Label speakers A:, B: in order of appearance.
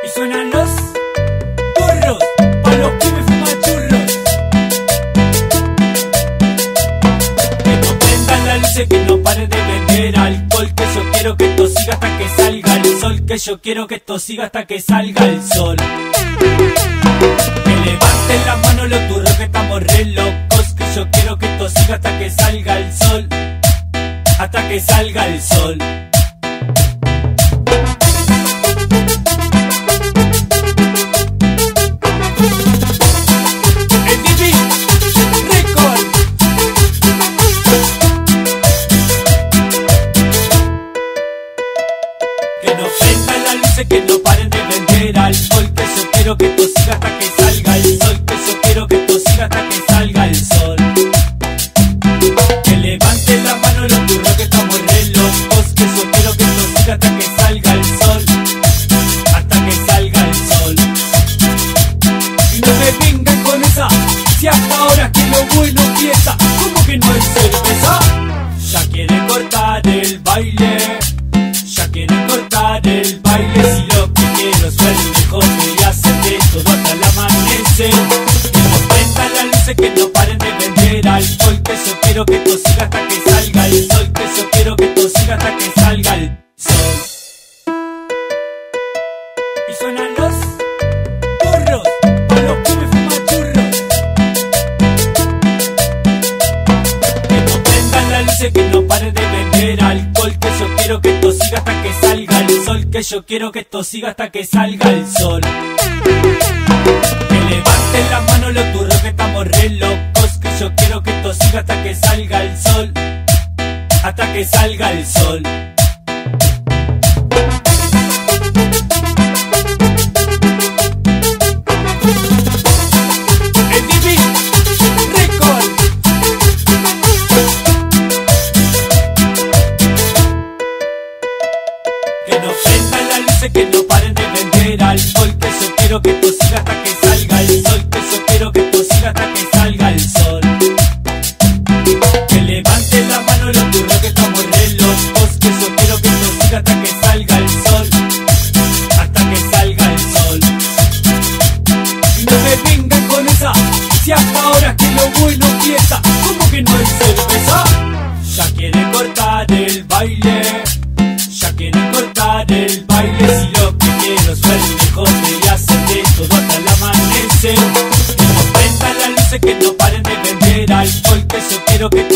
A: Y suenan los turros, pa' los que me fuman churros. Que no prendan las luces, que no paren de vender alcohol. Que yo quiero que esto siga hasta que salga el sol. Que yo quiero que esto siga hasta que salga el sol. Que levanten las manos los turros que estamos re locos. Que yo quiero que esto siga hasta que salga el sol. Hasta que salga el sol. Que no prendan las luces, que no paren de vender alcohol. Que yo quiero que esto siga hasta que salga el sol. Que yo quiero que esto siga hasta que salga el sol. Que levanten las manos los turros que estamos re locos. Que yo quiero que esto siga hasta que salga el sol. Hasta que salga el sol. Y no me vengan con esa, si hasta ahora que lo bueno empieza. ¿Cómo que no hay cerveza? Ya quieren cortar el baile. Ya quieren cortar el baile. Si lo que quiero es verme joder y hacerte todo hasta el amanecer. Que no prendan las luces, que no paren de vender alcohol. Que yo quiero que esto siga hasta que salga el sol. Que yo quiero que esto siga hasta que salga el sol. Y suenan los turros, pa' los que me fuman churros. Que no prendan las luces, que no paren de vender alcohol. Que yo quiero que esto siga hasta que salga el sol. Que yo quiero que esto siga hasta que salga el sol. Que levanten las manos los turros que estamos re locos. Que yo quiero que esto siga hasta que salga el sol. Hasta que salga el sol. Que no prendan las luces, que no paren de vender alcohol. Que yo quiero que esto siga hasta que salga el sol. Que yo quiero que esto siga hasta que salga el sol. Que levanten las manos los turros que estamos re locos. Que yo quiero que esto siga hasta que salga el sol. Hasta que salga el sol. Y no me vengan con esa, si hasta ahora que lo bueno empieza. ¿Cómo que no hay cerveza? Ya quieren cortar el baile. Ya quieren cortar el baile. Si lo que quiero es verme joder y hacerte todo hasta el amanecer. Que no prendan las luces, que no paren de vender alcohol. Que yo quiero que